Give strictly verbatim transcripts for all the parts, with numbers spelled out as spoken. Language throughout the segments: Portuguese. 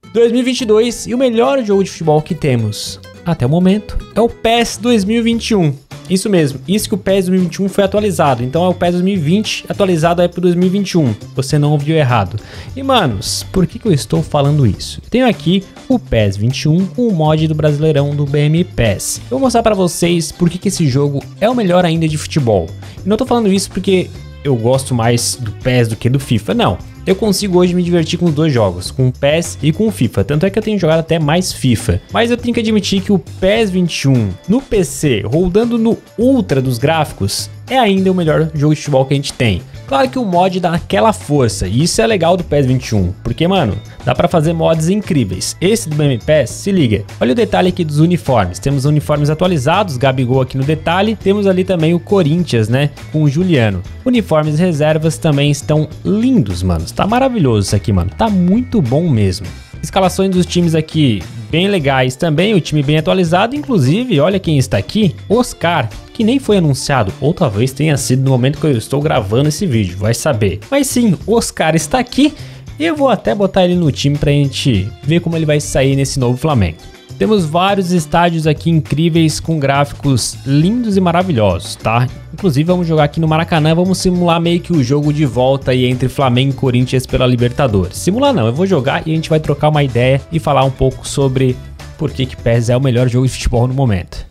dois mil e vinte e dois e o melhor jogo de futebol que temos até o momento é o PES dois mil e vinte e um. Isso mesmo, isso que o PES dois mil e vinte e um foi atualizado, então é o PES dois mil e vinte atualizado aí pro dois mil e vinte e um, você não ouviu errado. E manos, por que que eu estou falando isso? Tenho aqui o PES vinte e um com o mod do Brasileirão do B M PES. Eu vou mostrar pra vocês por que que esse jogo é o melhor ainda de futebol. E não tô falando isso porque eu gosto mais do PES do que do FIFA, não. Eu consigo hoje me divertir com os dois jogos, com o PES e com o FIFA, tanto é que eu tenho jogado até mais FIFA. Mas eu tenho que admitir que o PES vinte e um no P C, rodando no Ultra dos gráficos, é ainda o melhor jogo de futebol que a gente tem. Claro que o mod dá aquela força, e isso é legal do PES vinte e um, porque mano, dá pra fazer mods incríveis. Esse do B M PES, se liga, olha o detalhe aqui dos uniformes, temos uniformes atualizados, Gabigol aqui no detalhe, temos ali também o Corinthians, né, com o Juliano. Uniformes reservas também estão lindos, mano, tá maravilhoso isso aqui, mano, tá muito bom mesmo. Escalações dos times aqui bem legais também, o time bem atualizado, inclusive, olha quem está aqui, Oscar, que nem foi anunciado, ou talvez tenha sido no momento que eu estou gravando esse vídeo, vai saber. Mas sim, Oscar está aqui e eu vou até botar ele no time pra gente ver como ele vai sair nesse novo Flamengo. Temos vários estádios aqui incríveis com gráficos lindos e maravilhosos, tá? Inclusive vamos jogar aqui no Maracanã, vamos simular meio que o jogo de volta aí entre Flamengo e Corinthians pela Libertadores. Simular não, eu vou jogar e a gente vai trocar uma ideia e falar um pouco sobre por que que PES é o melhor jogo de futebol no momento.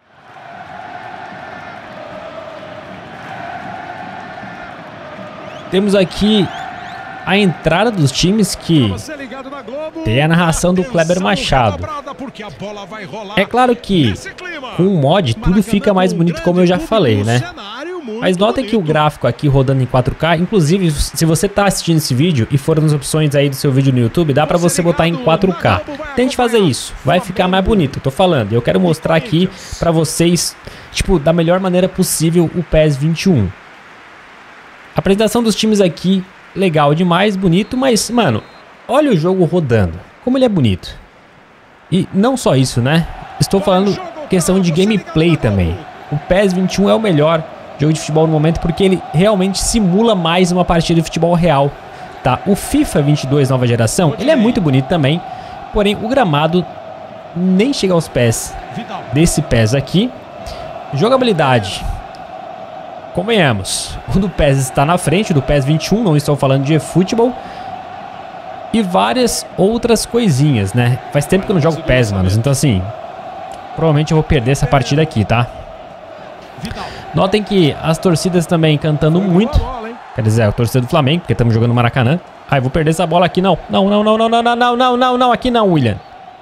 Temos aqui a entrada dos times que tem a narração do Kleber Machado. É claro que com o mod tudo fica mais bonito, como eu já falei, né? Mas notem que o gráfico aqui rodando em quatro K, inclusive se você tá assistindo esse vídeo e for nas opções aí do seu vídeo no YouTube, dá pra você botar em quatro K. Tente fazer isso, vai ficar mais bonito, tô falando. Eu quero mostrar aqui pra vocês, tipo, da melhor maneira possível o PES vinte e um. A apresentação dos times aqui, legal demais, bonito, mas, mano, olha o jogo rodando, como ele é bonito. E não só isso, né? Estou falando questão de gameplay também. O PES vinte e um é o melhor jogo de futebol no momento porque ele realmente simula mais uma partida de futebol real, tá? O FIFA vinte e dois nova geração, ele é muito bonito também, porém o gramado nem chega aos pés desse PES aqui. Jogabilidade, convenhamos, o do PES está na frente do PES vinte e um, não estou falando de eFootball. E várias outras coisinhas, né? Faz tempo que eu não jogo PES, manos, então assim, provavelmente eu vou perder essa partida aqui, tá? Notem que as torcidas também cantando muito. Quer dizer, a torcida do Flamengo, porque estamos jogando no Maracanã. Ai, vou perder essa bola aqui, não. Não, não, não, não, não, não, não, não, não, não, aqui não, William.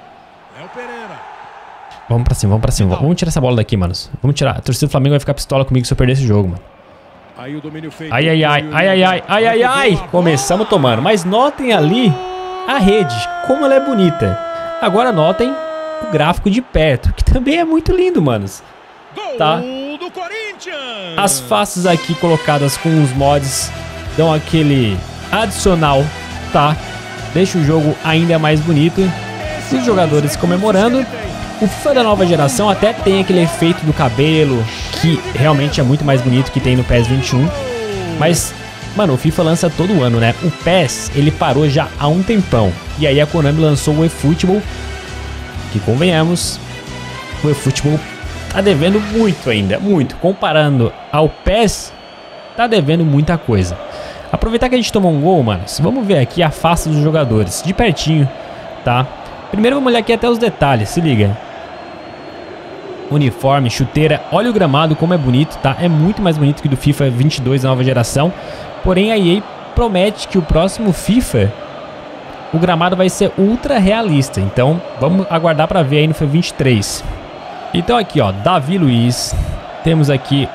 Vamos pra cima, vamos pra cima. Vamos tirar essa bola daqui, manos. Vamos tirar. A torcida do Flamengo vai ficar pistola comigo se eu perder esse jogo, mano. Ai, ai, ai, ai, ai, ai, ai, ai, ai. Começamos tomando. Mas notem ali a rede, como ela é bonita. Agora notem o gráfico de perto, que também é muito lindo, manos. Tá? As faces aqui colocadas com os mods dão aquele adicional, tá? Deixa o jogo ainda mais bonito. Os jogadores comemorando. O FIFA da nova geração até tem aquele efeito do cabelo, que realmente é muito mais bonito que tem no PES vinte e um. Mas, mano, o FIFA lança todo ano, né? O PES, ele parou já há um tempão. E aí a Konami lançou o eFootball, que convenhamos, o eFootball tá devendo muito ainda, muito. Comparando ao PES, tá devendo muita coisa. Aproveitar que a gente tomou um gol, mano, vamos ver aqui a face dos jogadores, de pertinho, tá? Primeiro vamos olhar aqui até os detalhes, se liga. Uniforme, chuteira, olha o gramado como é bonito, tá? É muito mais bonito que do FIFA vinte e dois da nova geração. Porém a E A promete que o próximo FIFA, o gramado vai ser ultra realista. Então vamos aguardar para ver aí no FIFA vinte e três. Então aqui ó, Davi Luiz. Temos aqui...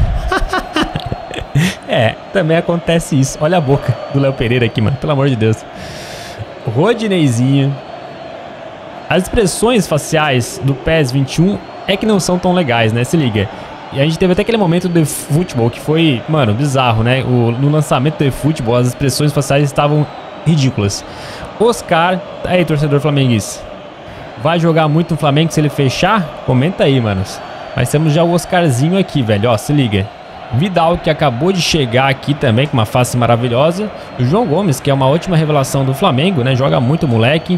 é, também acontece isso. Olha a boca do Léo Pereira aqui, mano, pelo amor de Deus. Rodineizinho. As expressões faciais do PES vinte e um é que não são tão legais, né? Se liga. E a gente teve até aquele momento do eFootball que foi, mano, bizarro, né? O, no lançamento do eFootball, as expressões faciais estavam ridículas. Oscar, aí, torcedor flamenguista, vai jogar muito no Flamengo se ele fechar? Comenta aí, manos. Mas temos já o Oscarzinho aqui, velho, ó, se liga. Vidal, que acabou de chegar aqui também com uma face maravilhosa. O João Gomes, que é uma ótima revelação do Flamengo, né? Joga muito, moleque.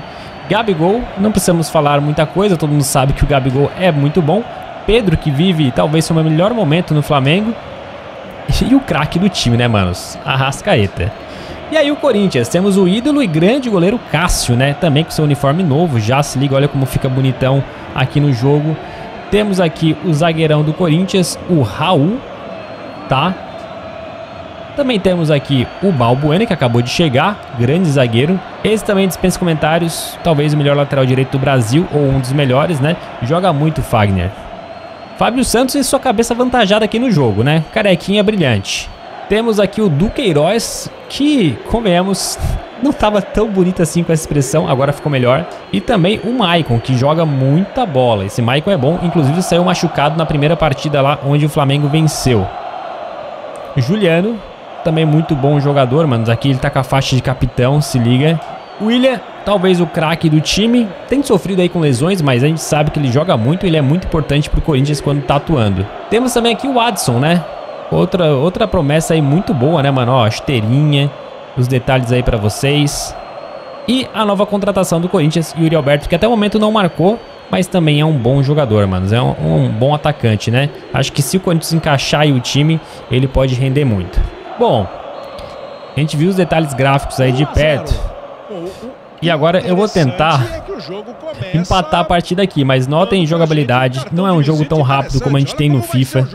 Gabigol, não precisamos falar muita coisa, todo mundo sabe que o Gabigol é muito bom. Pedro, que vive talvez seu melhor momento no Flamengo. E o craque do time, né, manos? Arrascaeta. E aí o Corinthians, temos o ídolo e grande goleiro Cássio, né? Também com seu uniforme novo, já se liga, olha como fica bonitão aqui no jogo. Temos aqui o zagueirão do Corinthians, o Raul, tá? Também temos aqui o Balbuena, que acabou de chegar, grande zagueiro. Esse também dispensa comentários, talvez o melhor lateral direito do Brasil, ou um dos melhores, né? Joga muito, Fagner. Fábio Santos e sua cabeça avantajada aqui no jogo, né? Carequinha brilhante. Temos aqui o Duqueiroz, que, convenhamos, não estava tão bonito assim com essa expressão, agora ficou melhor. E também o Maicon, que joga muita bola. Esse Maicon é bom, inclusive saiu machucado na primeira partida lá, onde o Flamengo venceu. Juliano, também muito bom jogador, mano. Aqui ele tá com a faixa de capitão, se liga. William, talvez o craque do time, tem sofrido aí com lesões, mas a gente sabe que ele joga muito, ele é muito importante pro Corinthians quando tá atuando. Temos também aqui o Adson, né? Outra, outra promessa aí muito boa, né, mano? Ó, a chuteirinha, os detalhes aí pra vocês. E a nova contratação do Corinthians, Yuri Alberto, que até o momento não marcou, mas também é um bom jogador, mano. É um, um bom atacante, né? Acho que se o Corinthians encaixar aí o time, ele pode render muito. Bom, a gente viu os detalhes gráficos aí de perto. E agora eu vou tentar empatar a partida aqui, mas notem jogabilidade, não é um jogo tão rápido como a gente tem no FIFA.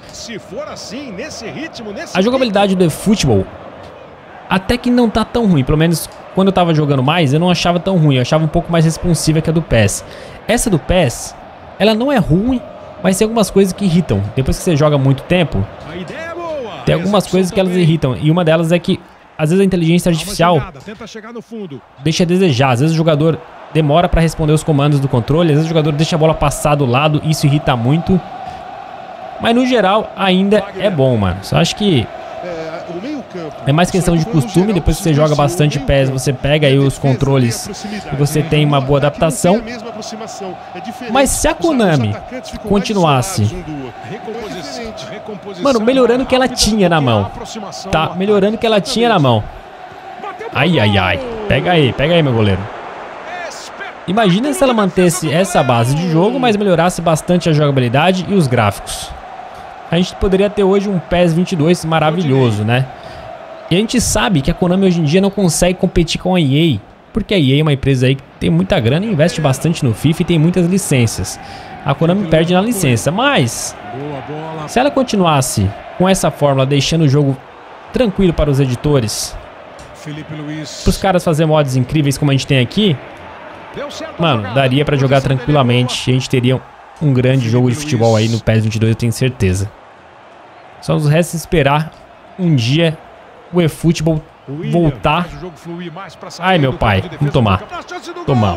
A jogabilidade do eFootball até que não tá tão ruim, pelo menos quando eu tava jogando mais eu não achava tão ruim, eu achava um pouco mais responsiva que a do P E S. Essa do P E S, ela não é ruim, mas tem algumas coisas que irritam. Depois que você joga muito tempo, tem algumas coisas que elas irritam, e uma delas é que às vezes a inteligência artificial deixa a desejar. Às vezes o jogador demora para responder os comandos do controle, às vezes o jogador deixa a bola passar do lado, isso irrita muito. Mas no geral ainda é bom, mano. Só acho que é mais questão de costume. Depois que você joga bastante P E S, você pega aí os controles e você tem uma boa adaptação. Mas se a Konami continuasse, mano, melhorando o que ela tinha na mão, tá? Melhorando o que ela tinha na mão. Ai, ai, ai. Pega aí, pega aí, meu goleiro. Imagina se ela mantesse essa base de jogo, mas melhorasse bastante a jogabilidade e os gráficos. A gente poderia ter hoje um P E S vinte e dois maravilhoso, né? E a gente sabe que a Konami hoje em dia não consegue competir com a E A, porque a E A é uma empresa aí que tem muita grana e investe bastante no FIFA e tem muitas licenças. A Konami perde na licença, mas se ela continuasse com essa fórmula, deixando o jogo tranquilo para os editores, para os caras fazerem mods incríveis como a gente tem aqui, mano, daria para jogar tranquilamente e a gente teria um grande jogo de futebol aí no P E S vinte e dois, eu tenho certeza. Só nos resta esperar um dia o eFootball voltar. Ai, meu pai, vamos tomar. Tomar.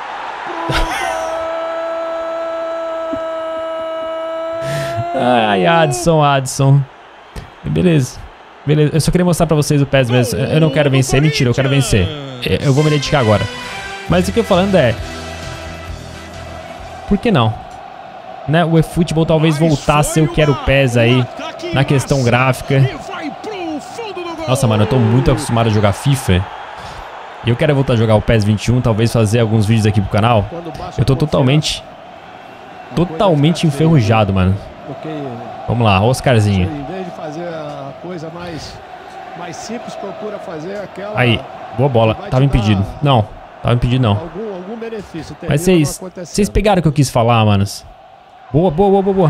Ai, Adson, Adson. Beleza. Beleza, eu só queria mostrar pra vocês o P E S mesmo. Eu não quero vencer, mentira, eu quero vencer. Eu vou me dedicar agora. Mas o que eu tô falando é... por que não? Né? O eFootball talvez voltasse eu quero o P E S aí na questão gráfica. Nossa, mano, eu tô muito acostumado a jogar FIFA. E eu quero voltar a jogar o P E S vinte e um, talvez fazer alguns vídeos aqui pro canal. Eu tô totalmente... Totalmente enferrujado, mano. Vamos lá, Oscarzinho. Aí, boa bola. Tava impedido. Não, tava impedido não. Mas vocês... Vocês pegaram o que eu quis falar, manos. Boa, boa, boa, boa, boa.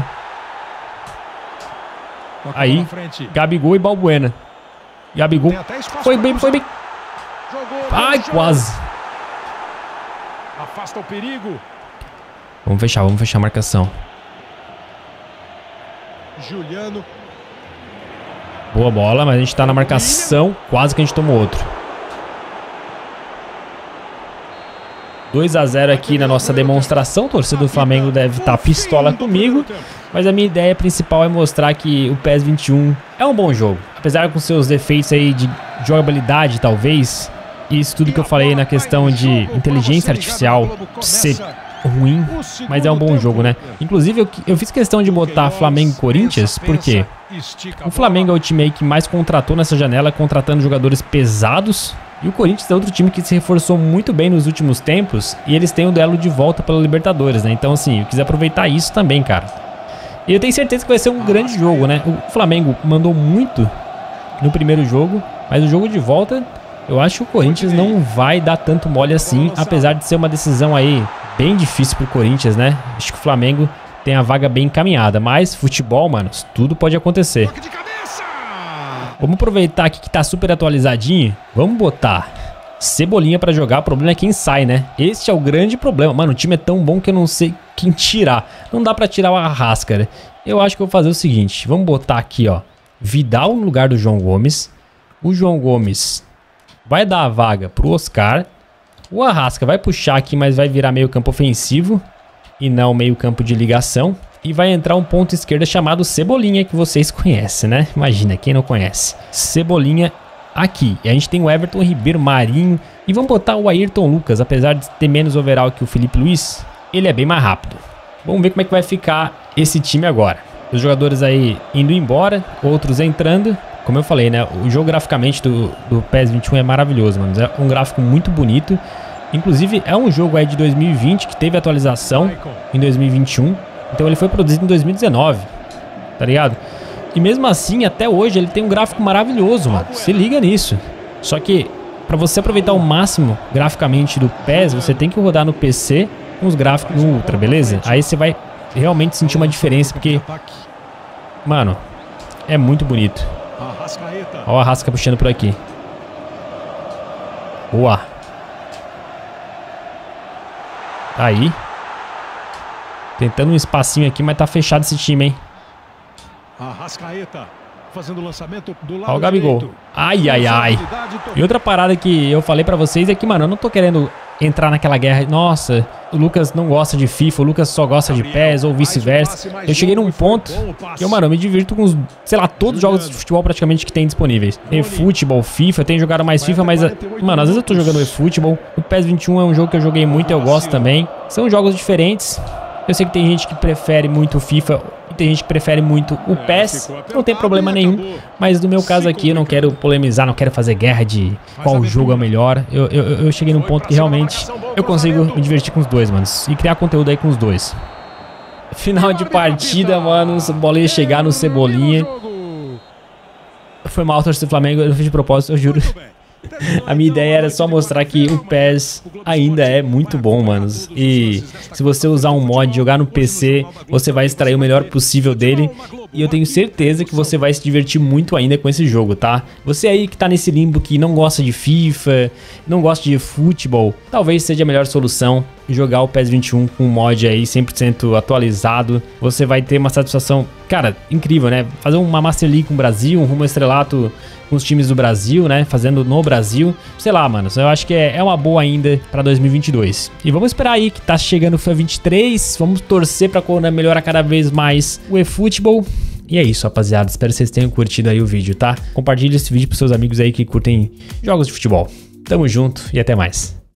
Aí, Gabigol e Balbuena. Gabigol. Foi bem, foi bem. Ai, quase. Afasta o perigo. Vamos fechar, vamos fechar a marcação. Juliano. Boa bola, mas a gente tá na marcação. Quase que a gente tomou outro. dois a zero aqui na nossa demonstração. O torcedor do Flamengo deve estar pistola comigo. Mas a minha ideia principal é mostrar que o P E S vinte e um é um bom jogo. Apesar com seus defeitos aí de jogabilidade, talvez. E isso tudo que eu falei na questão de inteligência artificial ser ruim. Mas é um bom jogo, né? Inclusive eu, eu fiz questão de botar Flamengo e Corinthians. Porque o Flamengo é o time aí que mais contratou nessa janela. Contratando jogadores pesados. E o Corinthians é outro time que se reforçou muito bem nos últimos tempos e eles têm o duelo de volta pela Libertadores, né? Então, assim, eu quis aproveitar isso também, cara. E eu tenho certeza que vai ser um grande jogo, né? O Flamengo mandou muito no primeiro jogo, mas o jogo de volta, eu acho que o Corinthians não vai dar tanto mole assim, apesar de ser uma decisão aí bem difícil pro Corinthians, né? Acho que o Flamengo tem a vaga bem encaminhada, mas futebol, mano, tudo pode acontecer. Vamos aproveitar aqui que tá super atualizadinho. Vamos botar Cebolinha pra jogar. O problema é quem sai, né? Este é o grande problema. Mano, o time é tão bom que eu não sei quem tirar. Não dá pra tirar o Arrasca, né? Eu acho que eu vou fazer o seguinte. Vamos botar aqui, ó, Vidal no lugar do João Gomes. O João Gomes vai dar a vaga pro Oscar. O Arrasca vai puxar aqui, mas vai virar meio campo ofensivo e não meio campo de ligação. E vai entrar um ponto esquerda chamado Cebolinha, que vocês conhecem, né? Imagina, quem não conhece. Cebolinha aqui. E a gente tem o Everton Ribeiro, Marinho. E vamos botar o Ayrton Lucas. Apesar de ter menos overall que o Felipe Luiz, ele é bem mais rápido. Vamos ver como é que vai ficar esse time agora. Os jogadores aí indo embora, outros entrando. Como eu falei, né? O jogo graficamente do, do P E S vinte e um é maravilhoso, mano. É um gráfico muito bonito. Inclusive, é um jogo aí de dois mil e vinte que teve atualização em dois mil e vinte e um. Então ele foi produzido em dois mil e dezenove, tá ligado? E mesmo assim, até hoje, ele tem um gráfico maravilhoso, mano. Se liga nisso. Só que, pra você aproveitar o máximo graficamente do P E S, você tem que rodar no P C com os gráficos no Ultra, beleza? Aí você vai realmente sentir uma diferença, porque, mano, é muito bonito. Ó o Arrasca puxando por aqui. Boa. Tá aí. Tentando um espacinho aqui, mas tá fechado esse time, hein? Arrascaeta fazendo o lançamento do lado Ó o Gabigol. direito. Ai, ai, ai. E outra parada que eu falei pra vocês é que, mano, eu não tô querendo entrar naquela guerra. Nossa, o Lucas não gosta de FIFA, o Lucas só gosta de P E S ou vice-versa. Eu cheguei num ponto que eu, mano, eu me divirto com os, sei lá, todos os jogos de futebol praticamente que tem disponíveis. eFootball, FIFA, eu tenho jogado mais FIFA, mas, mano, às vezes eu tô jogando eFootball. O P E S vinte e um é um jogo que eu joguei muito e eu gosto também. São jogos diferentes. Eu sei que tem gente que prefere muito o FIFA e tem gente que prefere muito o P E S. Não tem problema nenhum. Mas no meu caso aqui eu não quero polemizar, não quero fazer guerra de qual jogo é o melhor. Eu, eu, eu cheguei num ponto que realmente eu consigo me divertir com os dois, mano. E criar conteúdo aí com os dois. Final de partida, mano. A bola ia chegar no Cebolinha. Foi mal, torcedor do Flamengo. Eu não fiz de propósito, eu juro. A minha ideia era só mostrar que o P E S ainda é muito bom, manos. E se você usar um mod, jogar no P C, você vai extrair o melhor possível dele. E eu tenho certeza que você vai se divertir muito ainda com esse jogo, tá? Você aí que tá nesse limbo que não gosta de FIFA, não gosta de futebol, talvez seja a melhor solução jogar o P E S vinte e um com um mod aí cem por cento atualizado. Você vai ter uma satisfação, cara, incrível, né? Fazer uma Master League com o Brasil, um rumo estrelato com os times do Brasil, né? Fazendo no Brasil. Sei lá, mano, eu acho que é, é uma boa ainda pra dois mil e vinte e dois. E vamos esperar aí que tá chegando o FIFA vinte e três. Vamos torcer pra quando melhorar cada vez mais o eFootball. E é isso, rapaziada. Espero que vocês tenham curtido aí o vídeo, tá? Compartilhe esse vídeo pros seus amigos aí que curtem jogos de futebol. Tamo junto e até mais.